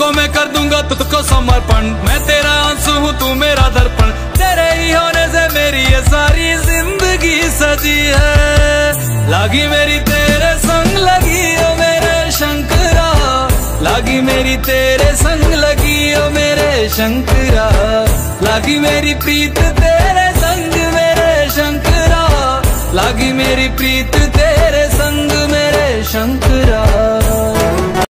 को मैं कर दूंगा तुझको समर्पण, मैं तेरा आंसू हूँ तू मेरा दर्पण, तेरे ही होने से मेरी ये सारी जिंदगी सजी है। लागी मेरी तेरे संग लगी ओ मेरे शंकरा, लागी मेरी तेरे संग लगी ओ मेरे शंकरा, लागी मेरी प्रीत तेरे संग मेरे शंकरा, लागी मेरी प्रीत तेरे संग मेरे शंकरा।